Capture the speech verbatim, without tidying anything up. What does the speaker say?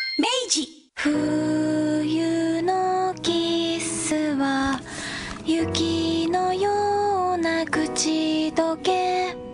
明治。 冬のキスは雪のような口どけ